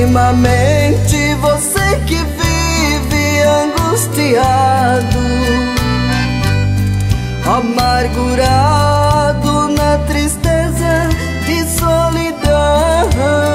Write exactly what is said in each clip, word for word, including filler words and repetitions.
Ultimamente você que vive angustiado, amargurado na tristeza e solidão,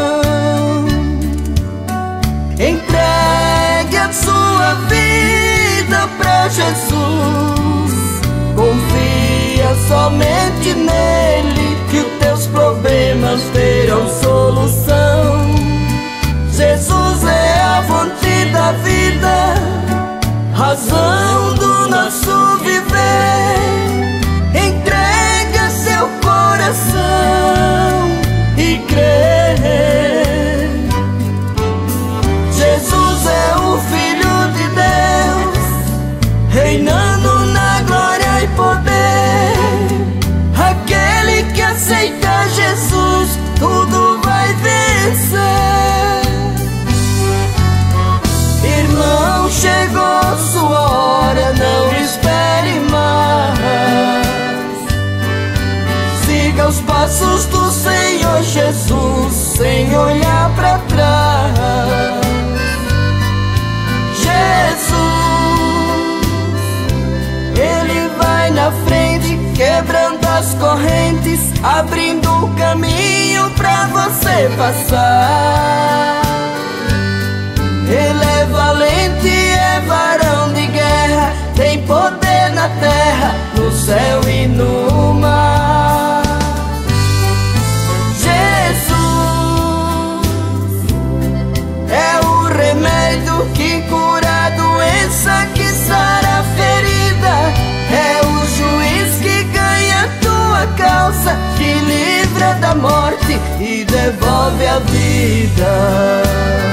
entregue a sua vida pra Jesus, confia somente nele que os teus problemas terão solução. Jesus é a fonte da vida, razão do nosso viver. Entrega seu coração e crê. Jesus é o Filho de Deus, reinando na glória e poder. Aquele que aceita Jesus, tudo vai vencer. Irmão, chegou sua hora, não espere mais. Siga os passos do Senhor Jesus, sem olhar pra trás. Jesus, Ele vai na frente, quebrando as correntes, abrindo o caminho pra você passar. Ele é valente, é varão de guerra, tem poder na terra, no céu e no mar. Jesus é o remédio que cura a doença, que sara a ferida. É o juiz que ganha tua causa, que livra da morte e devolve a vida.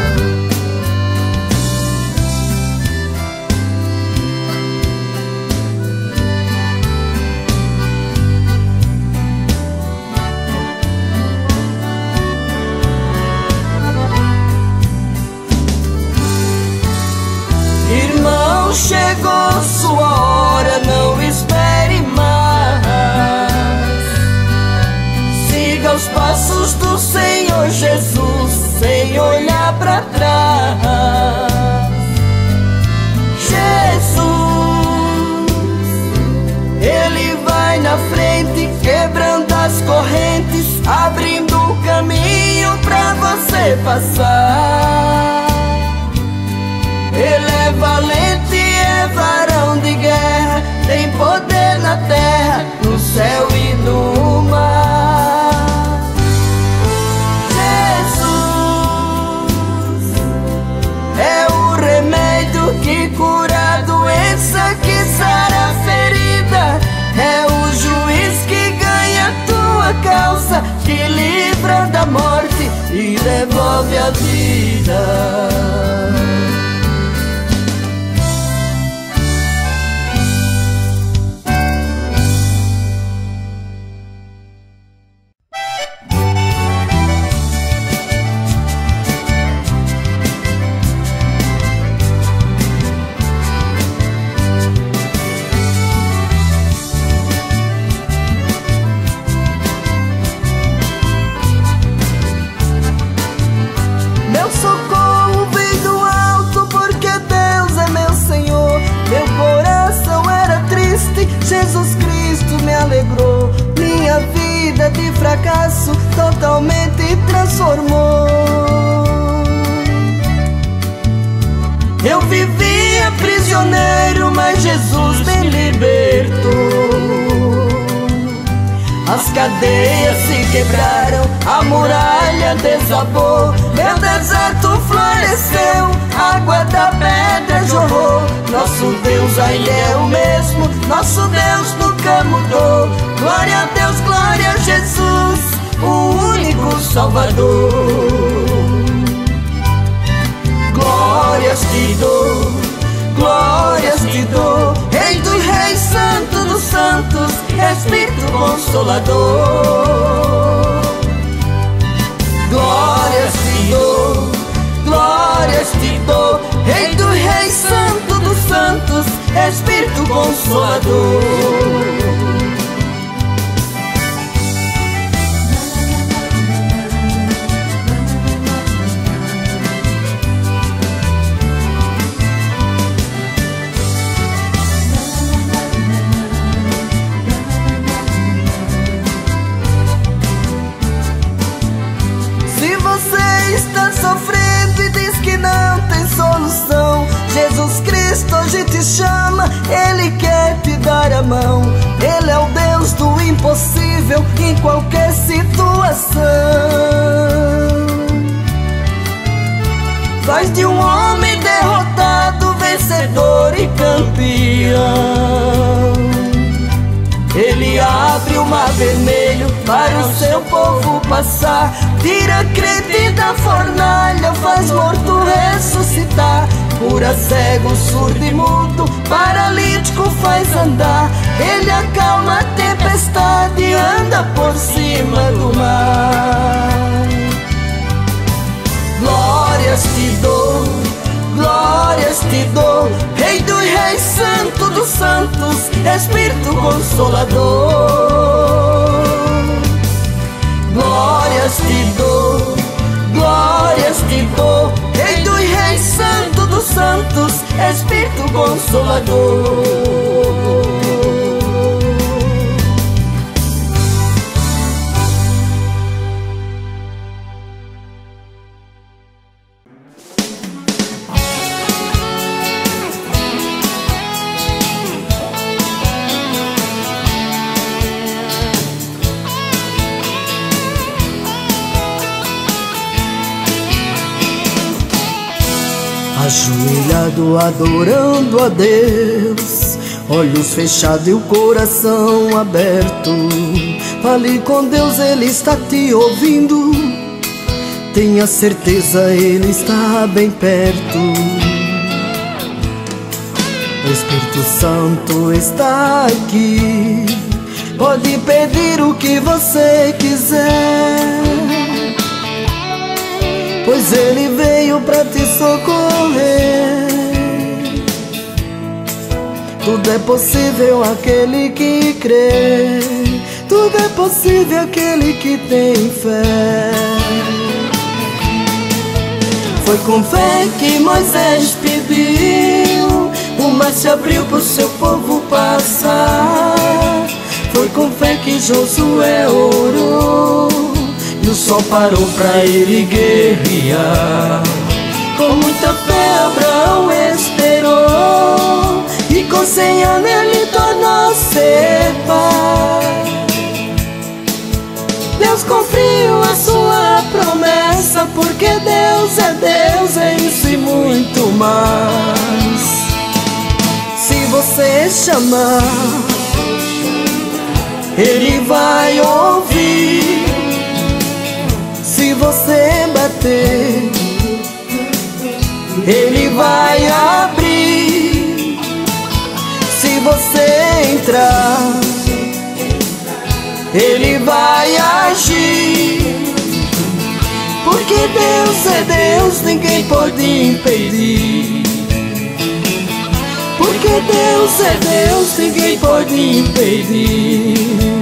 Irmão, chegou sua hora, não espere mais. Siga os passos do Senhor Jesus, sem olhar pra trás. Jesus, Ele vai na frente, quebrando as correntes, abrindo o caminho pra você passar. Ele é valente, é varão de guerra, tem poder na terra, no céu e no mar. Jesus é o remédio que cura a doença, que sara a ferida. É o juiz que ganha tua causa, que livra da morte e devolve a vida. Jesus Cristo me alegrou, minha vida de fracasso totalmente transformou. Eu vivia prisioneiro, mas Jesus me libertou. As cadeias se quebraram, a muralha desabou, meu deserto floresceu, água da pedra jorrou. Nosso Deus ainda é o mesmo, nosso Deus nunca mudou. Glória a Deus, glória a Jesus, o único Salvador. Glórias te dou, glórias te dou, Rei dos reis, Santo dos santos, Espírito Consolador. Glórias te dou, glórias te dou, Rei dos reis, Santo dos santos, Espírito Consolador. está sofrendo e diz que não tem solução, Jesus Cristo hoje te chama, Ele quer te dar a mão. Ele é o Deus do impossível em qualquer situação. Faz de um homem derrotado vencedor e campeão. Ele abre o mar vermelho para o seu povo passar, tira crente da fornalha, faz morto ressuscitar, cura cego, surdo e mudo, paralítico faz andar. Ele acalma a tempestade e anda por cima do mar. Glórias te dou, glórias te dou, Rei dos reis, Santo dos santos, Espírito Consolador. Glórias te dou, glórias te dou, Rei dos reis, Santo dos santos, Espírito Consolador. Ajoelhado adorando a Deus, olhos fechados e o coração aberto, fale com Deus, Ele está te ouvindo, tenha certeza, Ele está bem perto. O Espírito Santo está aqui, pode pedir o que você quiser, pois Ele veio pra te socorrer. Tudo é possível aquele que crê, tudo é possível aquele que tem fé. Foi com fé que Moisés pediu, o mar se abriu pro seu povo passar. Foi com fé que Josué orou, e o sol parou pra ele guerrear. Com muita fé Abraão esperou, e com cem anos ele tornou-se pai. Deus cumpriu a sua promessa, porque Deus é Deus, é isso e muito mais. Se você chamar, Ele vai ouvir. Se você bater, Ele vai abrir. Se você entrar, Ele vai agir. Porque Deus é Deus, ninguém pode impedir. Porque Deus é Deus, ninguém pode impedir.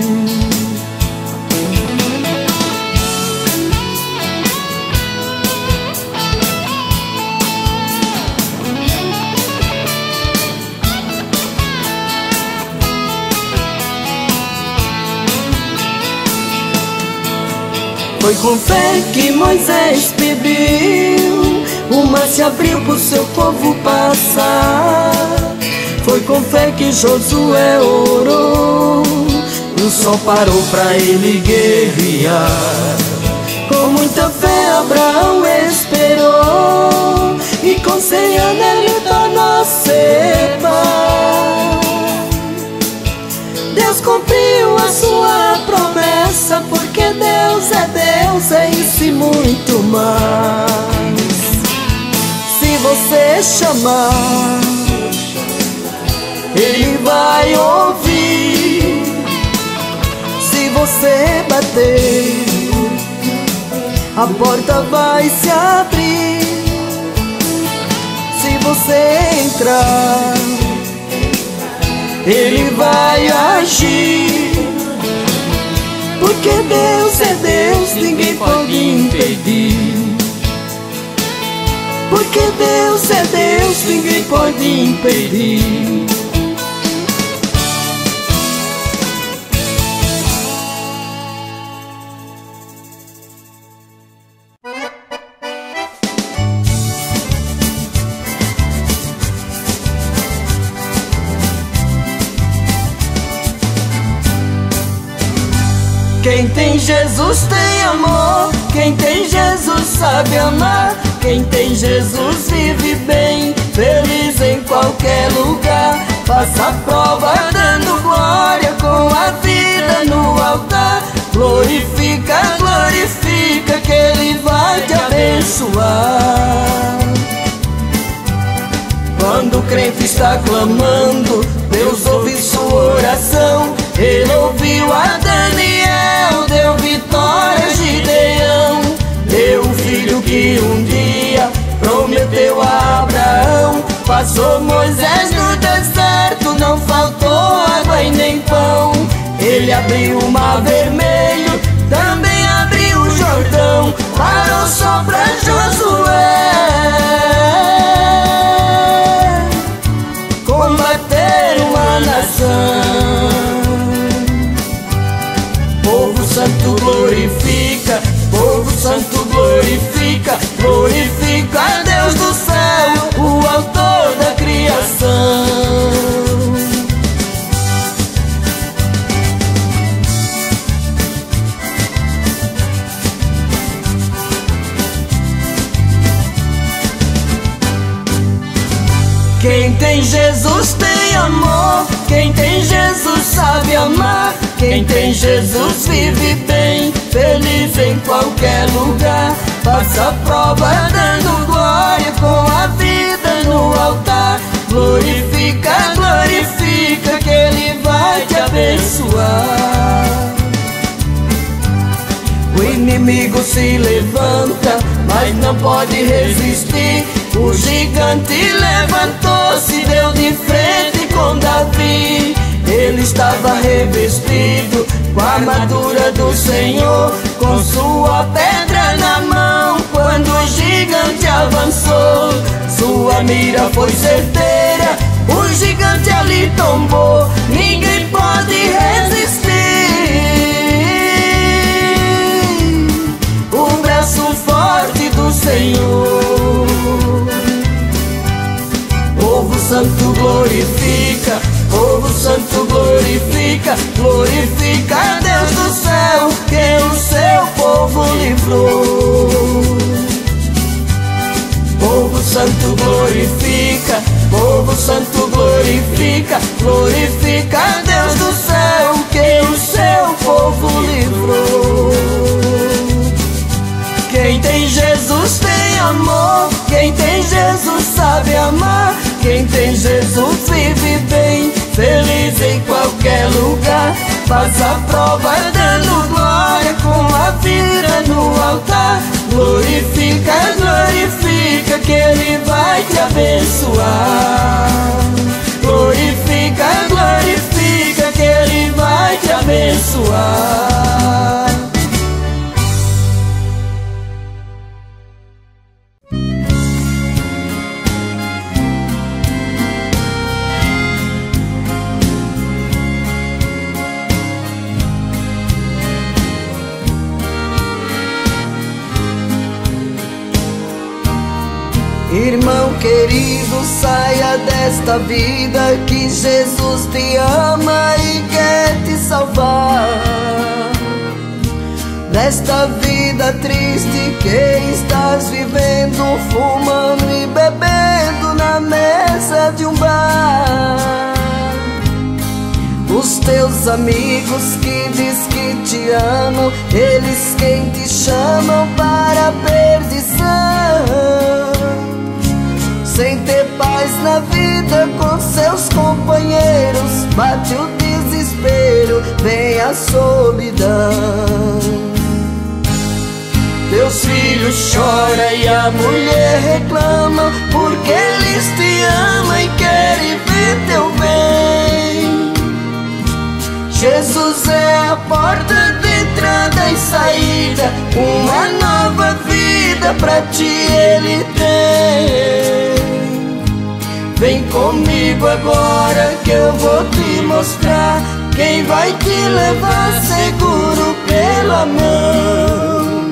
Foi com fé que Moisés pediu, o mar se abriu pro seu povo passar. Foi com fé que Josué orou, e o sol parou pra ele guerrear. Com muita fé Abraão esperou, e com cem anos ele tornou-se pai. Deus cumpriu a sua promessa, porque Deus é Deus, é isso e muito mais. Se você chamar, Ele vai ouvir. Se você bater, a porta vai se abrir. Se você entrar, Ele vai agir. Porque Deus é Deus, ninguém pode impedir. Porque Deus é Deus, ninguém pode impedir. Quem tem Jesus tem amor, quem tem Jesus sabe amar. Quem tem Jesus vive bem, feliz em qualquer lugar. Passa a prova dando glória com a vida no altar. Glorifica, glorifica que Ele vai te abençoar. Quando o crente está clamando, Deus ouve sua oração. Ele ouviu a Daniel, deu vitória a Gideão. Deu o filho que um dia prometeu a Abraão. Passou Moisés no deserto, não faltou água e nem pão. Ele abriu o mar vermelho, também abriu o Jordão. Parou só pra Josué combater uma nação. Povo santo glorifica, povo santo glorifica, glorifica a Deus do céu, o autor da criação. Quem tem Jesus tem amor, quem tem Jesus sabe amar. Quem tem Jesus vive bem, feliz em qualquer lugar. Passa a prova dando glória com a vida no altar. Glorifica, glorifica que Ele vai te abençoar. O inimigo se levanta, mas não pode resistir. O gigante levantou-se, deu de frente com Davi. Ele estava revestido com a armadura do Senhor, com sua pedra na mão. Quando o gigante avançou, sua mira foi certeira. O gigante ali tombou, ninguém pode resistir. O braço forte do Senhor. Povo santo glorifica, povo santo glorifica, glorifica a Deus do céu, que o seu povo livrou. Povo santo glorifica, povo santo glorifica, glorifica a Deus do céu, que o seu povo livrou. Quem tem Jesus tem amor, quem tem Jesus sabe amar. Quem tem Jesus vive bem, feliz em qualquer lugar. Passa a prova dando glória com a vida no altar. Glorifica, glorifica que Ele vai te abençoar. Glorifica, glorifica que Ele vai te abençoar. Irmão querido, saia desta vida, que Jesus te ama e quer te salvar. Nesta vida triste que estás vivendo, fumando e bebendo na mesa de um bar. Os teus amigos que diz que te amam, eles quem te chamam para a perdição. Sem ter paz na vida com seus companheiros, bate o desespero, vem a solidão. Teus filhos choram e a mulher reclama, porque eles te amam e querem ver teu bem. Jesus é a porta de entrada e saída, uma nova vida pra ti Ele tem. Vem comigo agora que eu vou te mostrar quem vai te levar seguro pela mão.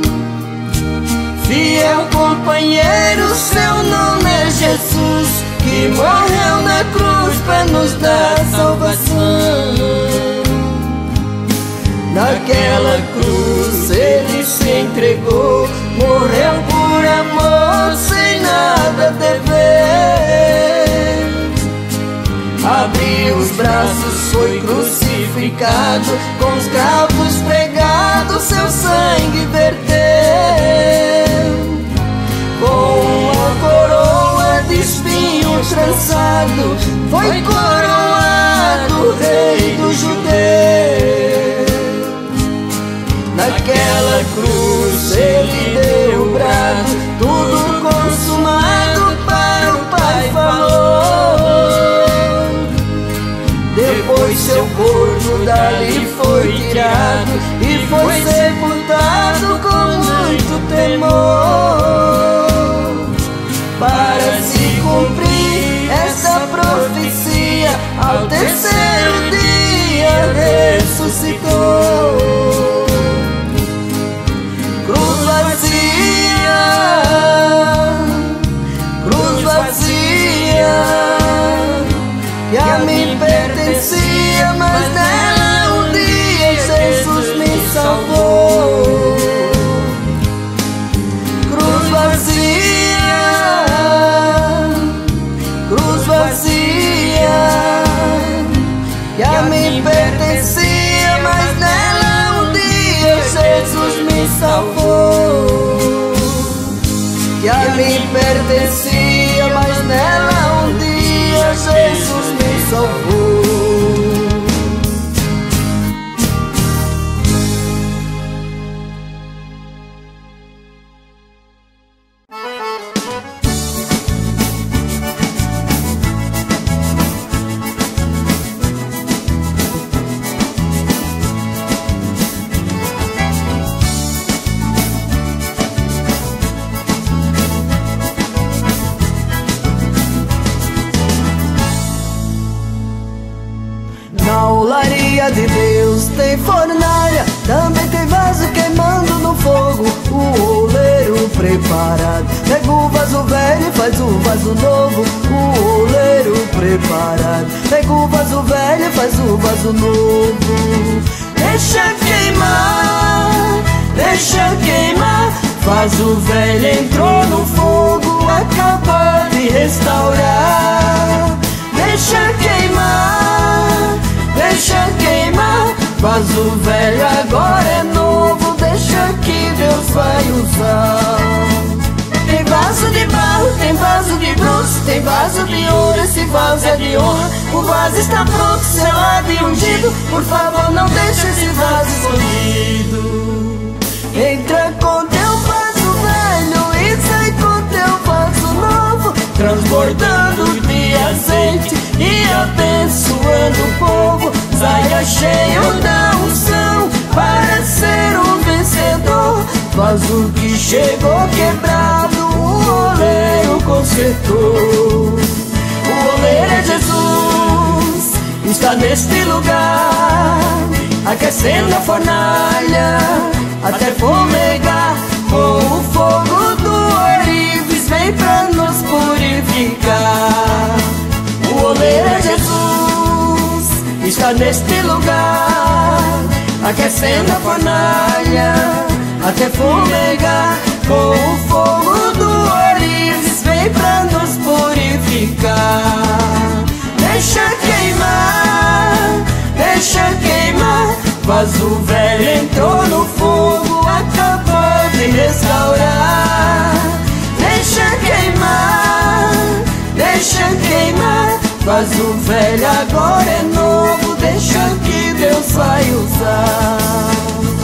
Fiel companheiro, seu nome é Jesus, que morreu na cruz pra nos dar salvação. naquela cruz ele se entregou, morreu por amor sem nada dever. Abriu os braços, foi crucificado, com os cravos pregados seu sangue verteu. Com uma coroa de espinho trançado, foi coroado rei dos judeus. Naquela cruz ele deu o brado, tudo consumado para o Pai falou. Depois seu corpo dali foi tirado e foi sepultado com muito temor. Para se cumprir essa profecia, ao terceiro dia ressuscitou. Cruz vazia, cruz vazia, que a mim pertencia, mas nela um dia Jesus me salvou. Cruz vazia, cruz vazia, que a mim pertencia, mas nela um dia Jesus me salvou. Que a mim pertencia, mas nela um dia Jesus me salvou. Na olaria de Deus tem fornalha, também tem vaso queimando no fogo, o oleiro preparado. Pega o vaso velho e faz o vaso novo, o oleiro preparado. Pega o vaso velho e faz o vaso novo. Deixa queimar, deixa queimar. Vaso velho entrou no fogo, acabou de restaurar. Deixa queimar, deixa queimar. Vaso velho agora é novo, deixa que Deus vai usar. Tem vaso de barro, tem vaso de bronze, tem vaso de ouro, esse vaso é de honra. O vaso está pronto, selado e ungido, por favor não deixe esse vaso escondido. Entra com teu vaso velho e sai com teu vaso novo, transbordando de azeite e abençoando o povo. Saia cheio da unção para ser um vencedor. Vaso que chegou quebrado, o oleiro consertou. O oleiro é Jesus, está neste lugar, aquecendo a fornalha até fumegar. Com o fogo do ourives vem pra nos purificar. O oleiro é Jesus, está neste lugar, aquecendo a fornalha até fumegar. Com o fogo do ourives vem pra nos purificar. Deixa queimar, deixa queimar. Vaso velho entrou no fogo, acabou de restaurar. Deixa queimar, deixa queimar. Vaso velho agora é novo, deixa que Deus vai usar.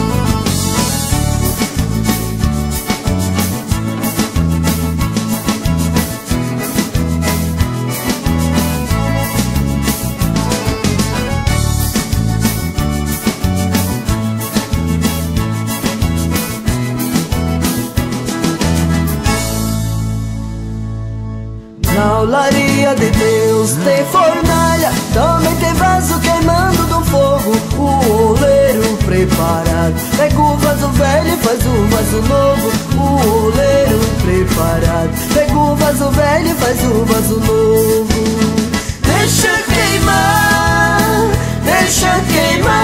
Na olaria de Deus tem fornalha, também tem vaso queimando do fogo, o oleiro preparado. Pega o vaso velho e faz o vaso novo, o oleiro preparado. Pega o vaso velho e faz o vaso novo. Deixa queimar, deixa queimar.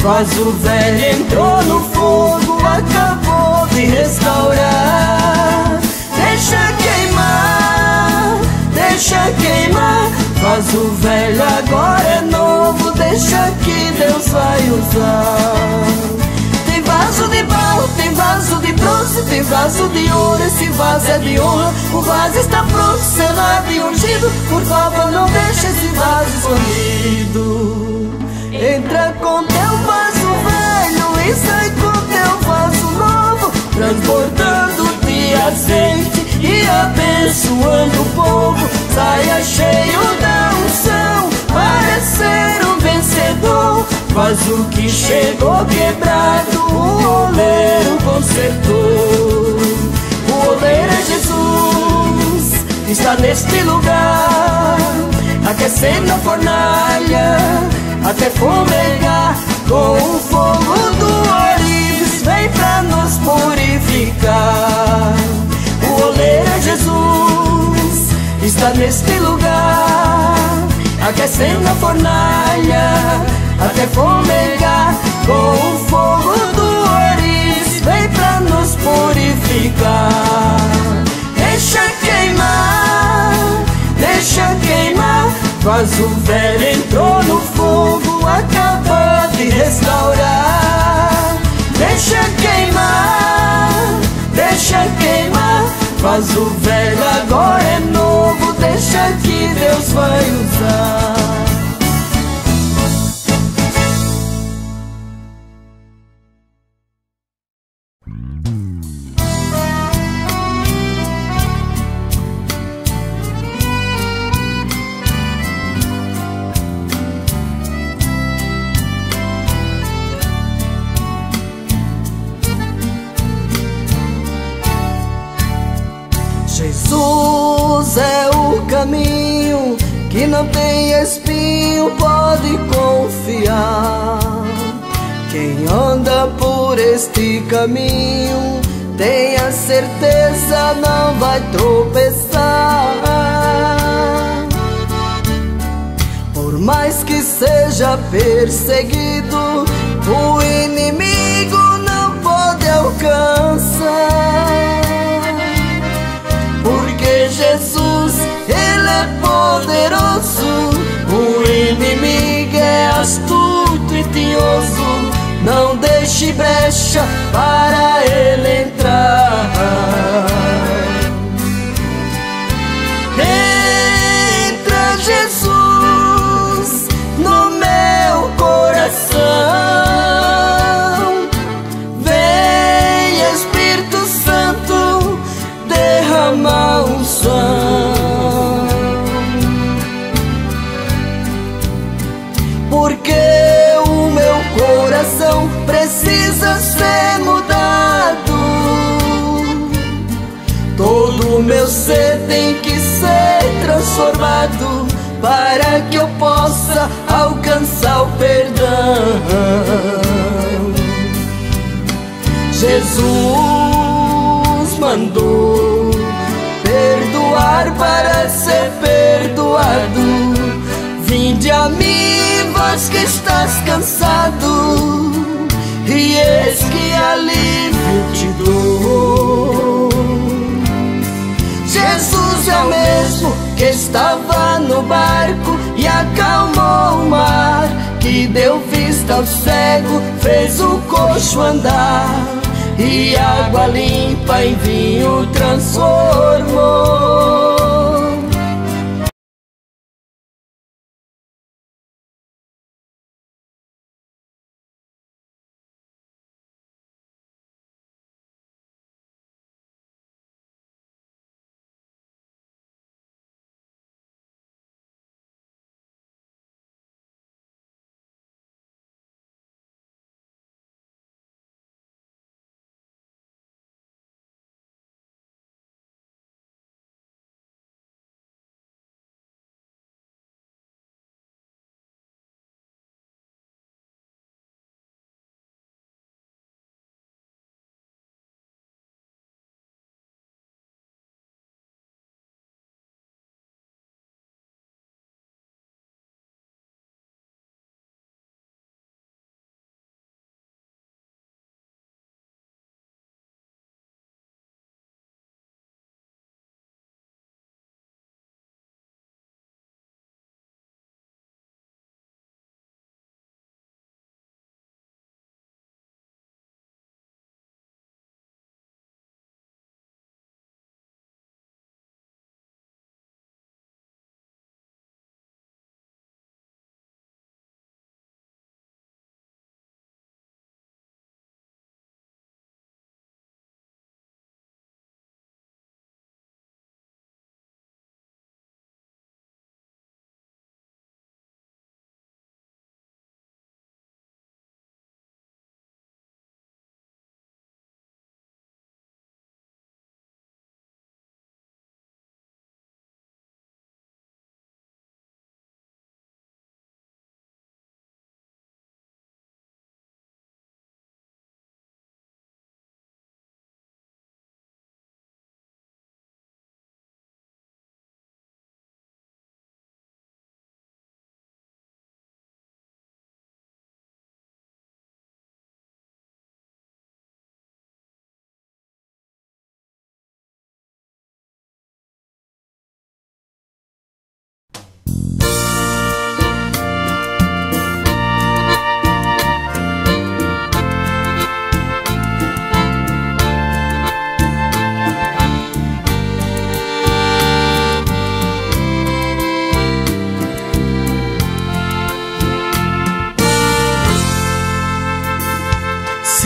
Mas o velho entrou no fogo, acabou de restaurar. Deixa queimar, deixa queimar. Mas o velho agora é novo, deixa que Deus vai usar. Tem vaso de barro, tem vaso de bronze, tem vaso de ouro, esse vaso é de honra. O vaso está pronto, selado e ungido. Por favor, não deixe esse vaso escondido. Entra com teu vaso velho e sai com teu vaso novo, transbordando de azeite e abençoando o povo. Saia cheio da unção para ser um vencedor. Mas o que chegou quebrado, o oleiro consertou. O oleiro é Jesus, está neste lugar, aquecendo a fornalha até fumegar. Com o fogo do ourives vem pra nos purificar. O oleiro é Jesus, está neste lugar, aquecendo a fornalha até fumegar. Com o fogo do ourives vem pra nos purificar. Deixa queimar, deixa queimar. Mas o velho entrou no fogo, acabou de restaurar. Deixa queimar, deixa queimar. Mas o velho agora é novo, deixa que Deus vai usar. Jesus é o caminho, que não tem espinho, pode confiar. Quem anda por este caminho, tenha certeza, não vai tropeçar. Por mais que seja perseguido, o inimigo não pode alcançar. Porque Jesus, Ele é poderoso, o inimigo é astuto e tinhoso. Não deixe brecha para ele entrar. Entra, Jesus, no meu coração. Vem, Espírito Santo, derrama unção. Porque o meu coração precisa ser mudado. Todo o meu ser tem que ser transformado, para que eu possa alcançar o perdão. Jesus mandou perdoar para ser perdoado. Vinde a mim, vós que estás cansado, e eis que alívio te dou. Jesus é o mesmo que estava no barco e acalmou o mar, que deu vista ao cego, fez o coxo andar, e água limpa em vinho transformou.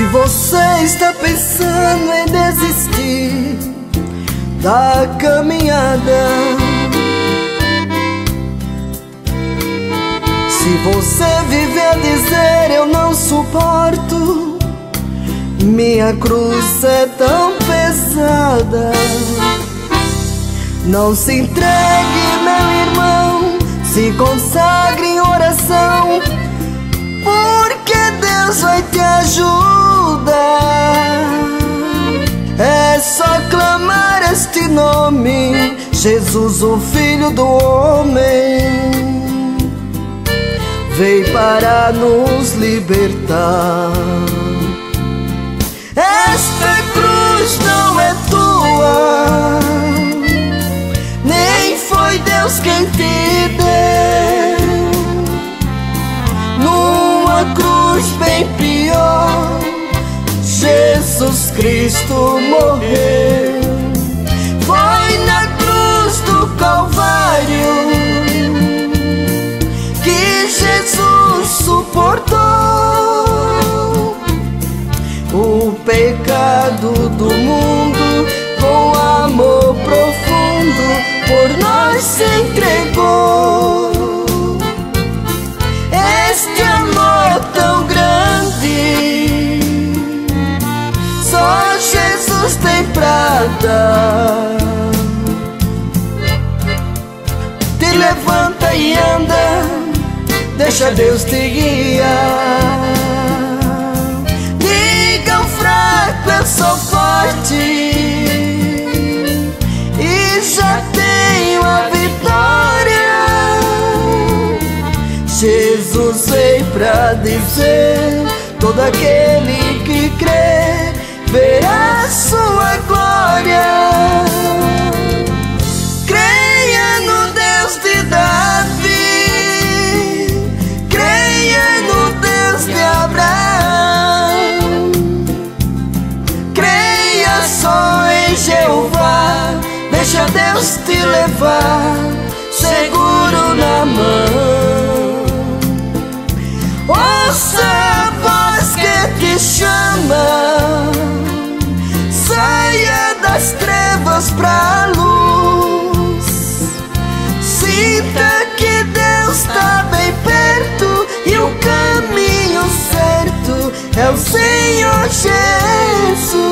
você está pensando em desistir da caminhada, se você vive a dizer eu não suporto, minha cruz é tão pesada, não se entregue, meu irmão, se consagre em oração, porque Deus vai te ajudar. É só clamar este nome, Jesus, o Filho do Homem, veio para nos libertar. Esta cruz não é tua, nem foi Deus quem te deu. Numa cruz bem pior, Jesus Cristo morreu. Foi na cruz do Calvário que Jesus suportou o pecado do mundo, com amor profundo por nós se entregou. Este amor tão grande só Jesus tem pra dar. Te levanta e anda, deixa Deus te guiar. Diga ao fraco eu sou forte e já tenho a vitória. Jesus veio pra dizer, todo aquele que crê verá sua glória. Creia no Deus de Davi, creia no Deus de Abraão, creia só em Jeová, deixa Deus te levar seguro na mão. Ouça a voz que te chama, saia das trevas pra luz. Sinta que Deus tá bem perto e o caminho certo é o Senhor Jesus.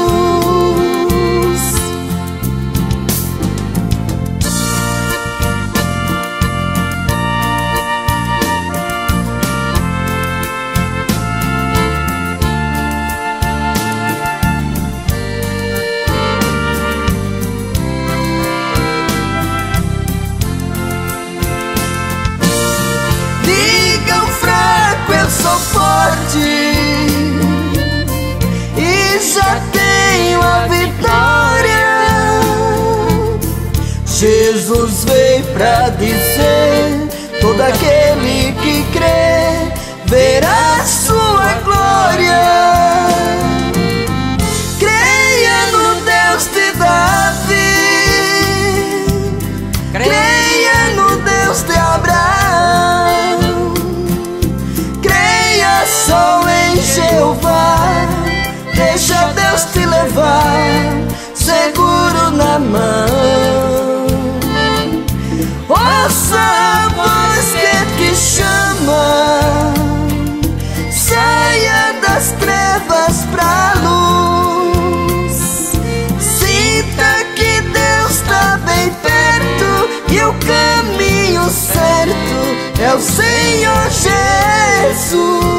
Sou forte e já tenho a vitória. Jesus veio pra dizer, todo aquele que crê verá sua glória. Creia no Deus de Davi, creia no Deus de Abraão, só em Jeová, deixa Deus te levar seguro na mão. Ouça a voz que te chama, saia das trevas pra luz. Sinta que Deus tá bem perto e o caminho certo é o Senhor Jesus.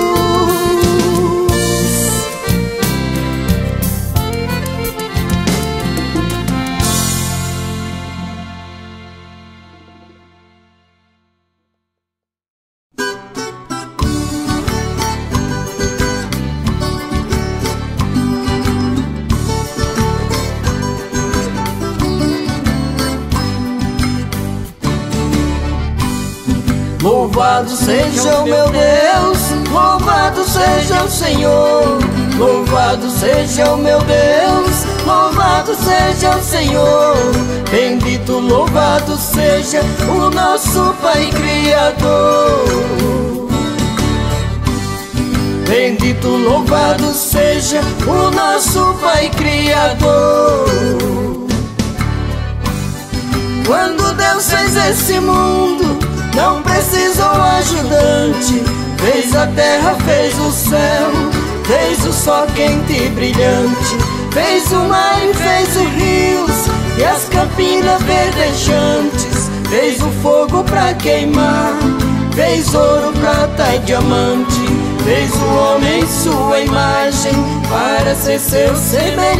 Louvado seja o meu Deus, louvado seja o Senhor. Louvado seja o meu Deus, louvado seja o Senhor. Bendito, louvado seja o nosso Pai Criador. Bendito, louvado seja o nosso Pai Criador. Quando Deus fez esse mundo, não precisou ajudante. Fez a terra, fez o céu, fez o sol quente e brilhante. Fez o mar e fez os rios e as campinas verdejantes. Fez o fogo pra queimar, fez ouro, prata e diamante. Fez o homem sua imagem para ser seu semelhante.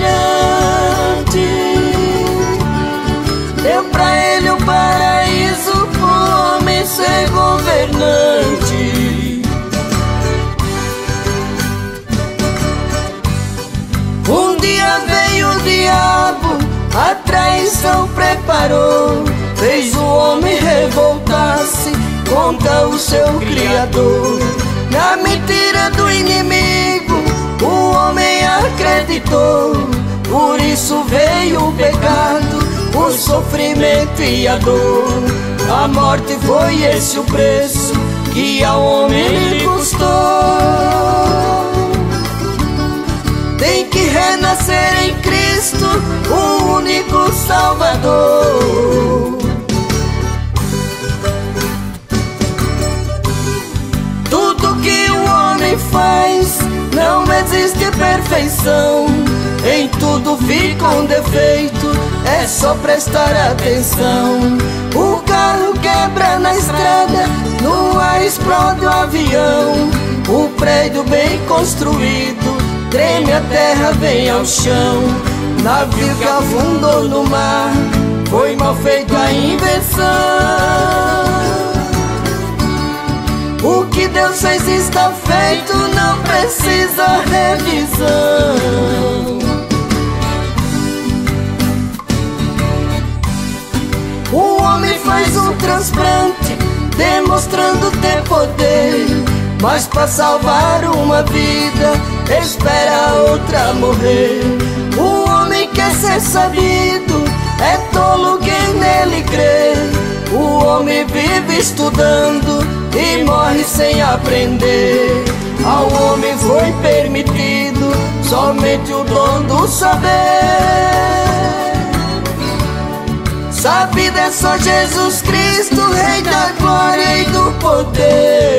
Deu pra ele o paraíso, pro homem ser governante. Um dia veio o diabo, a traição preparou. Fez o homem revoltar-se contra o seu Criador. Na mentira do inimigo, o homem acreditou. Por isso veio o pecado, o sofrimento e a dor. A morte foi esse o preço que ao homem lhe custou. Tem que renascer em Cristo, o único Salvador. Tudo que o homem faz, não existe perfeição. Em tudo fica um defeito, é só prestar atenção. O carro quebra na estrada, no ar explode o avião. O prédio bem construído, treme a terra, vem ao chão. Navio que afundou no mar, foi mal feita a invenção. O que Deus fez está feito, não precisa revisão. O homem faz um transplante, demonstrando ter poder. Mas para salvar uma vida, espera a outra morrer. O homem quer ser sabido, é tolo quem nele crê. O homem vive estudando e morre sem aprender. Ao homem foi permitido somente o dom do saber. Essa vida é só Jesus Cristo, Rei da glória e do poder.